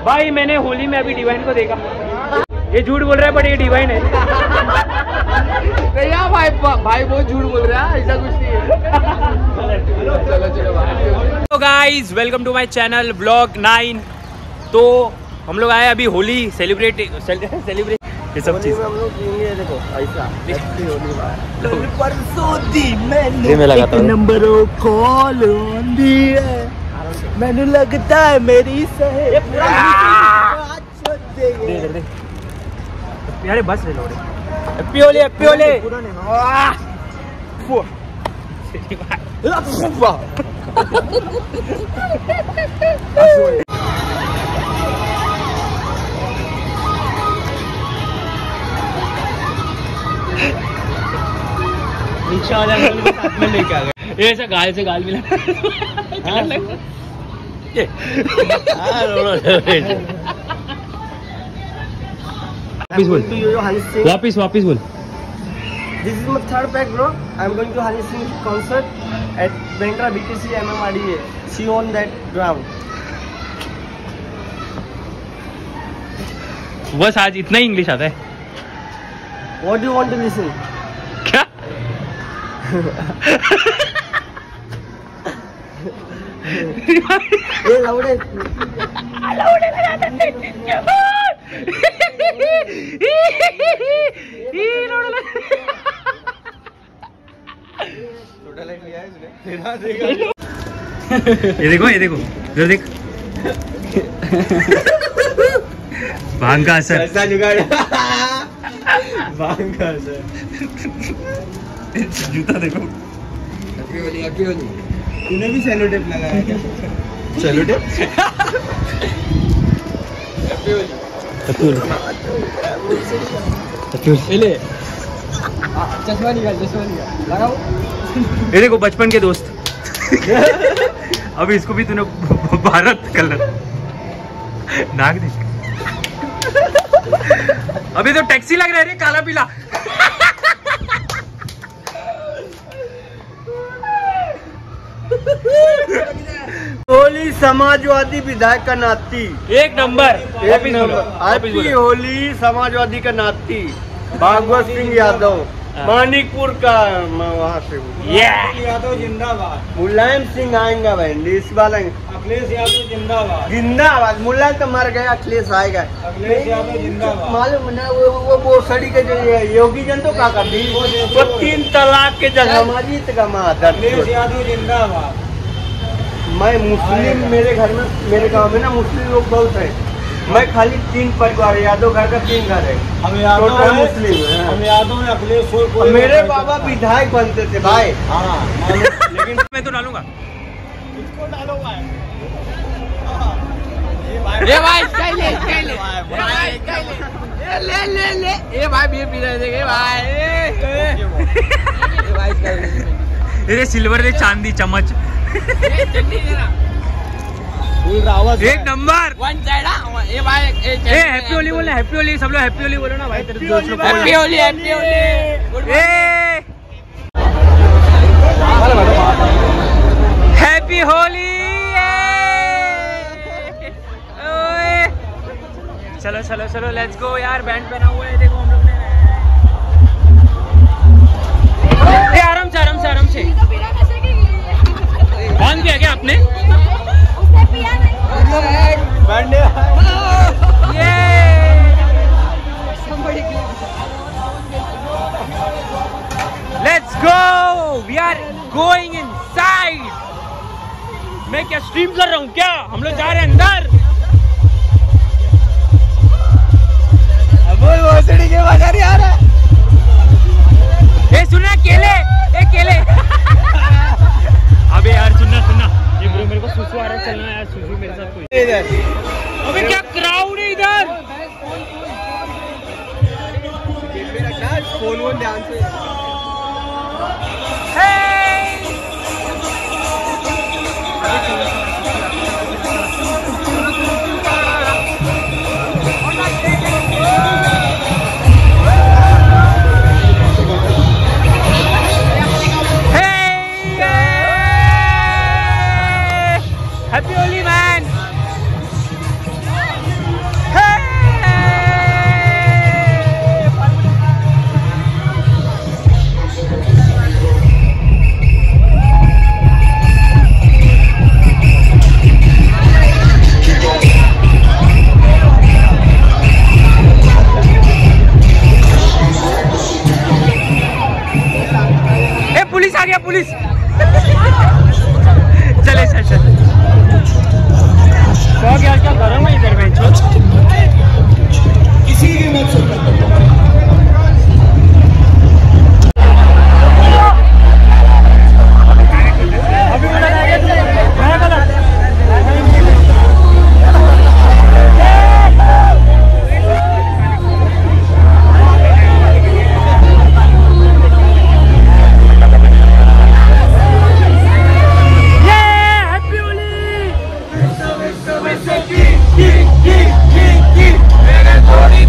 भाई मैंने होली में अभी डिवाइन को देखा। ये झूठ बोल रहा है बट ये डिवाइन है। यार भाई बहुत झूठ बोल रहा है, ऐसा कुछ नहीं है। चलो भाई। तो guys welcome to my channel blog 9। तो हम लोग आए अभी होली सेलिब्रेट ये सब चीज हम लोग पिएंगे, देखो ऐसा परसों दी मैं लगाता हूं नंबर कॉल दी है, मैंने लगता है मेरी सहे पूरा दे यार बस ले लो रे। Happy Holi happy Holi. पूरा नहीं रिक्शा वाला साथ में लेके आ गए। ये ऐसा गाल से गाल मिला। वापिस बोल। This is my third pack, bro. I'm going to Honey Singh concert at Bandra BTC MMRDA. See you on that ground. बस आज इतना ही इंग्लिश आता है। What do you want to listen? क्या? Hey, loud it. ये देखो इधर देख। भांग का असर। ऐसा जुगाड़। भांग का असर। जूता देखो। हैप्पी होली। तूने भी सेलो टेप लगाया क्या? Sellotape? हैप्पी होली। ले चश्मा निकाल लगाओ। ये देखो बचपन के दोस्त। अभी इसको भी तूने भारत कलर नाक देख। अभी तो टैक्सी लग रहा है रे काला पीला। होली समाजवादी विधायक का नाती एक नंबर। हैप्पी होली समाजवादी का नाती भागवत सिंह यादव मानिकपुर का वहाँ से। यादव जिंदाबाद। मुलायम सिंह आएंगा भाई इस बार। अखिलेश यादव जिंदाबाद। मुलायम तो मर गया, अखिलेश आएगा। अखिलेश यादव जिंदाबाद। मालूम ना वो सड़ी के जो योगी जन तो क्या करती वो 3 तलाक के जगह अखिलेश यादव जिंदाबाद। मैं मुस्लिम, मेरे घर में मेरे गांव में ना मुस्लिम लोग बहुत है। मैं खाली 3 परिवार यादव घर का 3 घर है। हम यादव मुस्लिम है। हम यादव में अखिलेश मेरे बाबा विधायक बनते थे भाई। लेकिन मैं तो डालूंगा। इसको डालो भाई। ये भाई ले ये भाई बियर पी रहे थे भाई। ये सिल्वर दे चांदी चम्मच। एक नंबर। ये भाई हैप्पी होली बोलना। हैप्पी होली सब लोग हैप्पी होली बोलो ना भाई। तेरे दोस्त लोग हैप्पी होली। हैप्पी होली। चलो लेट्स गो यार। बैंड पहना हुआ है देखो हम लोग ने। आराम से बांध दिया क्या आपने? Let's go! We are going inside. मैं क्या स्ट्रीम कर रहा हूँ क्या? हम लोग जा रहे हैं अंदर। अब वो सड़ी के बाजार आ रहा है। ए सुनना केले। अबे यार सुनना ये ब्रो मेरे को सुसु आ रहा है। चलना यार सुसु मेरे साथ कोई। अबे क्या क्राउड है इधर। फोन ध्यान से।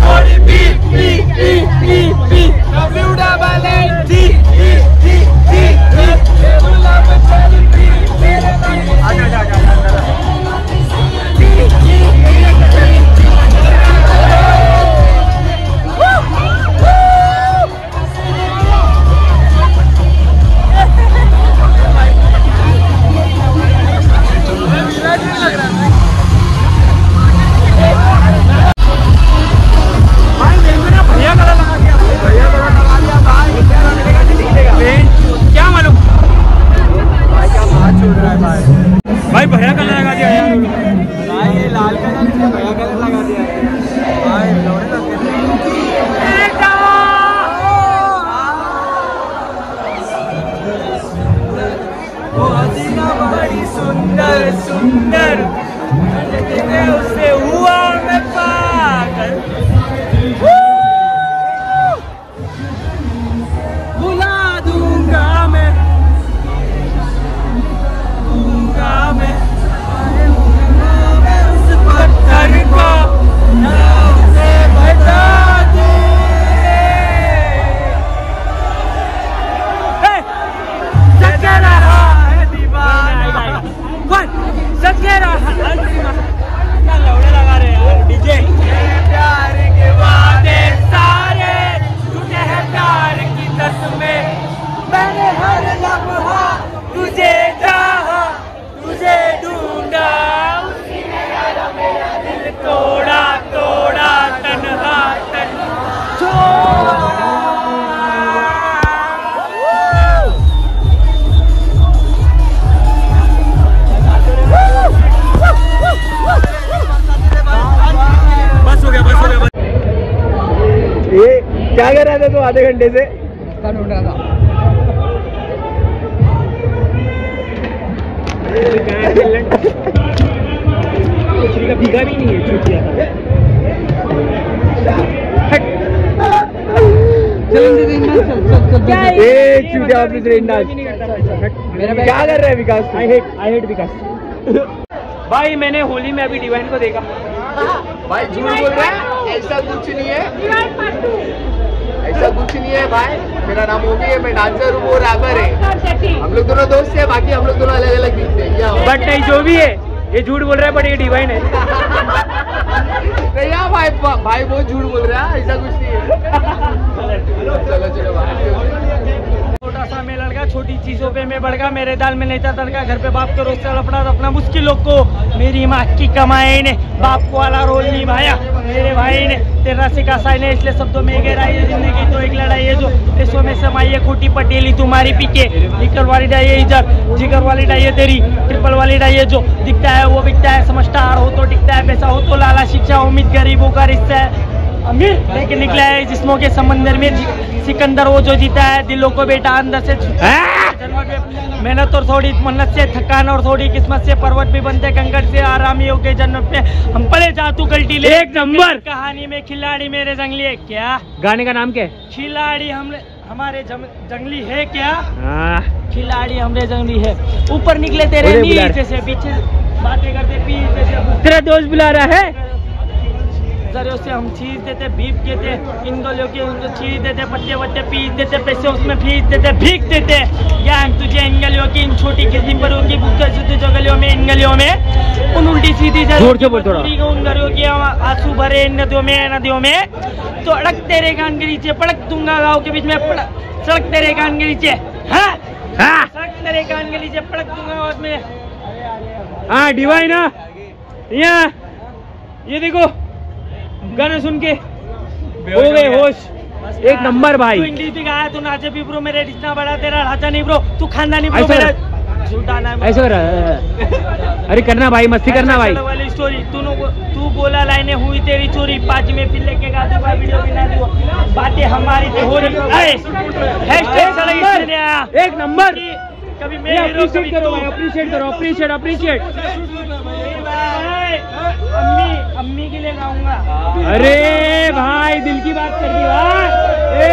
भाई भैया कलर लगा दिया यार भाई, ये लाल कलर से भैया कलर लगा दिया भाई, लौड़े लग गए। वो हसीना बड़ी सुंदर सुंदर, उससे हुआ मैं पागल, बुला दूंगा मैं उस पत्थर को नाव से बचा दे। सच रहा है दीवाना, सच रहा है दीवाना, लौड़े लगा रहे यार डीजे। प्यार के वादे सारे टूटे हैं प्यार की कसमें, मैंने हर लम्हा तुझे चाहा, तुझे ढूंढा, उसी ने यारा मेरा दिल तोड़ा तोड़ा, तन्हा तन छोड़ा। बस हो गया, बस हो गया। ये क्या कर रहा था तू आधे घंटे से? ढूंढ रहा था। का भीगा भी नहीं है, छूट गया क्या कर रहे हैं विकास? आई हेट विकास। भाई मैंने होली में अभी डिवाइन को देखा। भाई झूठ बोल रहा है, ऐसा कुछ नहीं है, ऐसा कुछ नहीं है भाई। मेरा नाम ओबी है, मैं डांसर हूँ, वो रैपर है। हम लोग दोनों दोस्त हैं, बाकी हम लोग दोनों अलग अलग दिखते हैं। बट नहीं, जो भी है ये झूठ बोल रहा है, बट ये डिवाइन है। नहीं यार भाई बहुत झूठ बोल रहा है, ऐसा कुछ नहीं है। चलो चलो भाई। छोटा सा मैं लड़का, छोटी चीजों पे मैं बढ़ गया, मेरे दाल में नहीं था तड़का, घर पे बाप के रोज चल अपना मुश्किलों को, मेरी माँ की कमाई ने बाप को वाला रोल निभाया, मेरे भाई ने तेरा सिखा साई ने, इसलिए शब्दों में गहराई है जिंदगी तो एक लड़ाई है, जो पैसों में समाई है खोटी पटेली तुम्हारी पीके, लिकर वाली डाई है इज्जत, जिगर वाली डाई है तेरी, ट्रिपल वाली डाई है, जो दिखता है वो बिकता है, समझदार हो तो टिकता है, पैसा हो तो लाला, शिक्षा उम्मीद गरीबों का रिश्ता है, अमीर लेकिन निकला है जिस्मों के समंदर में सिकंदर वो जो जीता है दिलों को बेटा अंदर से। मेहनत और थोड़ी मन्नत से, थकान और थोड़ी किस्मत से, पर्वत भी बनते कंकड़ से, आरामियों के जन्नत पे हम पले जातू कल्टी ले। एक नंबर कहानी में खिलाड़ी मेरे जंगली है क्या? गाने का नाम क्या है? खिलाड़ी हमारे जंगली है क्या? खिलाड़ी हमरे जंगली है, ऊपर निकले तेरे नीचे से, पीछे बातें करते पीछे से, तेरा दोस्त बुला रहा है, जरियों से हम छीन देते, भीग देते, इन गलियों के उनको छीन देते, पट्टे वट्टे पीस देते, पैसे उसमें फीस देते, भीग देते, या हम तुझे इन गलियों की, इन छोटी किस्म पर की जो गलियों में, इन गलियों में, उन उल्टी सीधी उन गलियों की आंसू भरे इन नदियों में, तो अड़क तेरे कान के नीचे, पड़क दूंगा गाँव के बीच में, सड़क तेरे कान के नीचे, हाँ सड़क तेरे कान के नीचे, पड़क दूंगा गाँव में। हाँ डिवाइन ना, यहाँ ये देखो गाना सुन के हो गए होश। एक नंबर भाई, तू इंग्लिश भी गाया, तू नाचे भी ब्रो, मेरे इतना बड़ा तेरा ढांचा नहीं ब्रो, तू खानदानी ब्रो, मेरा झूठा ना ऐसा कर रहा। अरे करना भाई, मस्ती करना भाई वाली स्टोरी, तू बोला लाइनें हुई तेरी चोरी, 5 में फिर लेके गा दूंगा वीडियो बना दूंगा, बातें हमारी तो हो रही। एक नंबर, कभी मैं अप्रिशिएट करो भाई, अप्रिशिएट करो, अप्रिशिएट। अम्मी के लिए गाऊंगा। अरे भाई दिल की बात कर दी भाई,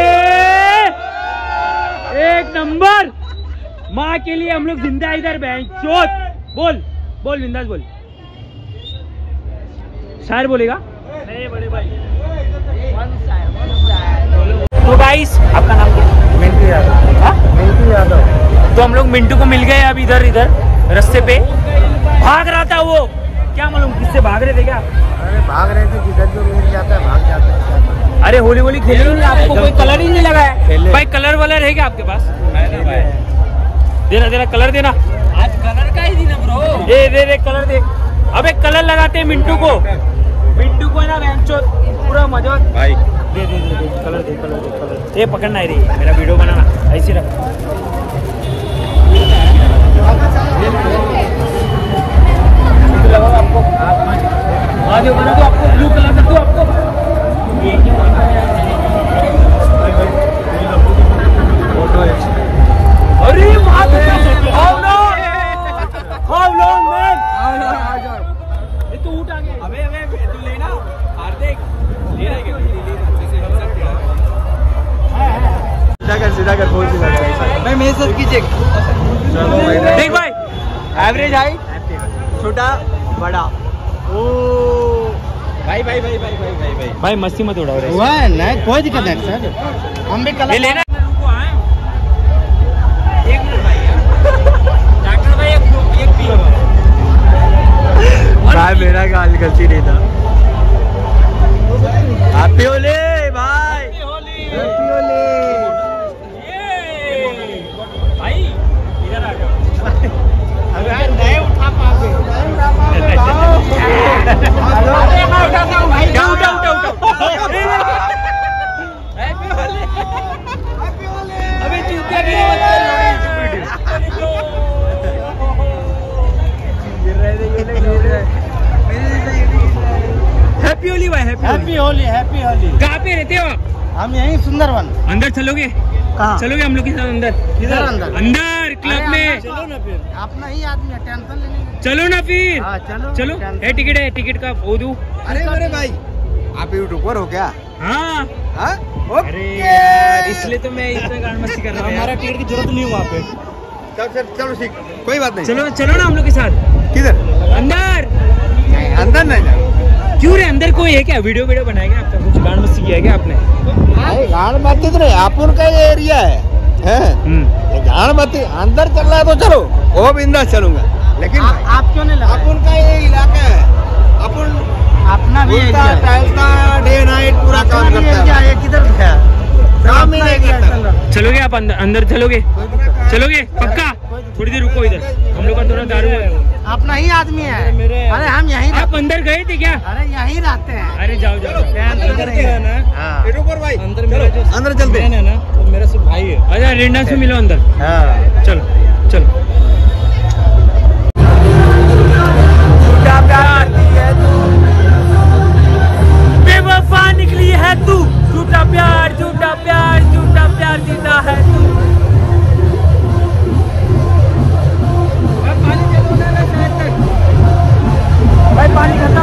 एक नंबर। माँ के लिए हम लोग जिंदा इधर बहन चोट। बोल बिंदास बोल, शायर बोलेगा नहीं बड़े भाई। तो गाइस आपका नाम क्या? मिंटू यादव। हाँ? मिंटू यादव। तो हम लोग मिंटू को मिल गए अब इधर रास्ते पे भाग रहा था वो, क्या मालूम किससे भाग रहे थे क्या? अरे भाग रहे थे, जिधर जो मिल जाता है भाग जाता है। अरे होली होली खेली नहीं, आपको कोई कलर ही नहीं लगा है भाई? कलर वलर है क्या आपके पास? देना कलर देना, आज कलर का ही दिन है ब्रो। दे कलर दे। अबे कलर लगाते हैं मिंटू को है ना बेंचो पूरा मजा भाई। दे कलर। ये पकड़ना है रे, मेरा वीडियो बनाना ऐसे रख। लगाओ आपको आगे बना दो, आपको ब्लू कलर कर दो आपको। अरे हाउ लॉन्ग मैन, ये तो उठ आ गया। अबे तू लेना हार्दिक, सीधा कर बोल भाई। मेरे साथ कीजिए। देख भाई, एवरेज हाइट, छोटा बड़ा। ओ भाई मस्ती मत उड़ाओ रे। हुआ है ना, कोई दिक्कत नहीं सर, हम भी कलर लेना। एक मिनट भाई, डॉक्टर भाई एक किलो भाई, मेरा गाल गलती नहीं था। हैप्पी होली भाई, हैप्पी होली। भाई इधर आ जाओ। नहीं उठा पाओगे, क्या उठा? अबे चूतिया की हैप्पी होली भाई, हैप्पी होली। कहाँ पे रहते हो आप? हम यहीं सुंदरवन। अंदर चलोगे? चलोगे हम लोग के साथ अंदर? किधर अंदर क्लब में। चलो ना फिर, अपना ही आदमी है, टेंशन लेने। चलो ना फिर। हाँ, चलो। है टिकट का वो दो। अरे भाई, आप यूट्यूबर हो क्या? हाँ। अरे यार, इसलिए तो मैं इतना गान मस्ती कर रहा हूँ। हमारा टिकट की जरूरत नहीं वहाँ पे। चलो ठीक, कोई बात नहीं। चलो ना हम लोग के साथ। किधर? अंदर नहीं जाओ। क्यों रे, अंदर कोई है क्या? वीडियो बनाएगा आपका? कुछ गान मस्ती किया है क्या आपने? गान मस्ती तो नहीं, अपन का ये एरिया है। गान मस्ती अंदर चल रहा है तो चलो, वो बिंदास चलूंगा। लेकिन आप क्यों नहीं लगा? अपन का ये इलाका है, अपन अपना भी डे नाइट पूरा काम करता है। किधर गया? काम ही नहीं करता। चलोगे आप अंदर चलोगे पक्का? थोड़ी देर रुको इधर, हम लोग का थोड़ा दारू है। अपना ही आदमी है। अरे हम यहीं, आप अंदर गए थे क्या? अरे यहीं रहते हैं। अरे जाओ भाई, अंदर चलते हैं ना, तो मेरा सिर्फ भाई है। अच्छा रिंडा से मिलो अंदर। चलो बेवफा निकली है तू, झूठा प्यार जीता है तू। भाई पानी खत्म।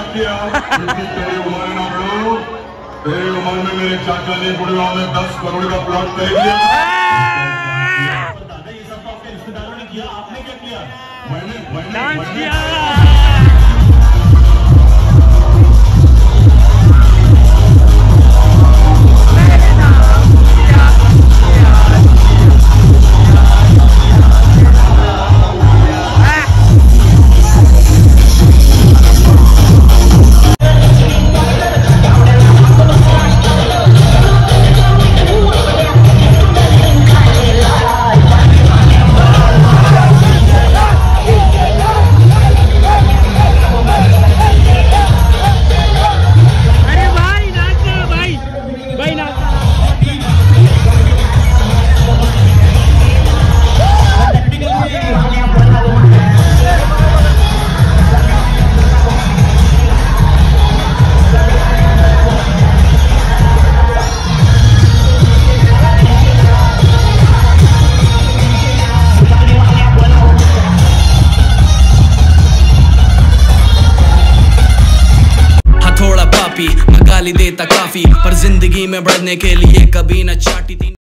किया तेरी उम्र ना बढ़ो, तेरी उम्र में मेरे चाचा ने गुड़गांव में 10 करोड़ का प्लॉट तय किया। दादा ये सब तो आपके रिश्तेदारों ने किया, आपने क्या किया? मैंने डांस किया। मैं गाली देता काफी, पर जिंदगी में बढ़ने के लिए कभी न चाटी थी।